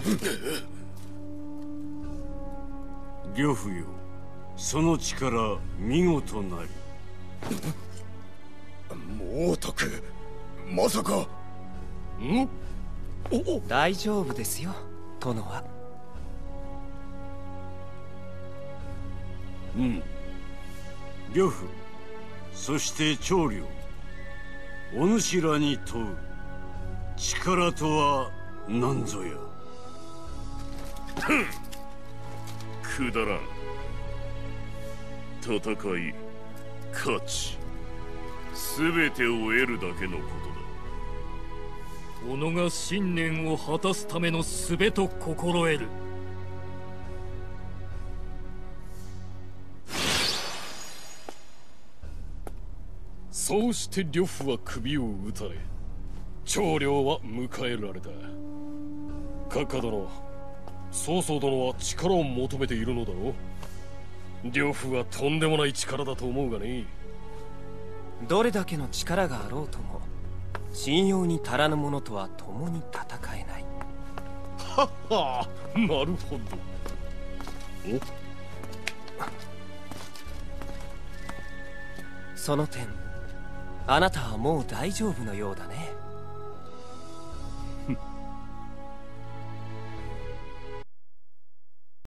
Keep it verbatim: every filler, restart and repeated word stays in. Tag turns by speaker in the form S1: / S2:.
S1: 呂布よ、その力見事なり。
S2: 猛徳、まさか。ん？
S3: おお、大丈夫ですよ、殿は。
S1: うん。呂布、そして長領、お主らに問う力とは何ぞや。
S4: くだらん。戦い、勝ち、全てを得るだけのことだ。
S5: 己が信念を果たすための術と心得る。
S2: そうして呂布は首を討たれ、長領は迎えられた。閣下殿、曹操殿は力を求めているのだろう。呂布はとんでもない力だと思うがね。
S3: どれだけの力があろうとも、信用に足らぬ者とは共に戦えない。
S2: はっはあ、なるほど。お
S3: その点、あなたはもう大丈夫のようだね。